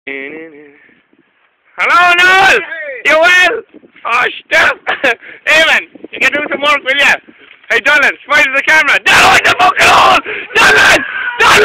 Hello, Noel! You well? Oh, stop! Eamon, you can do some work, will ya? Hey, Donald, smile to the camera. No, in the fucking hole! No!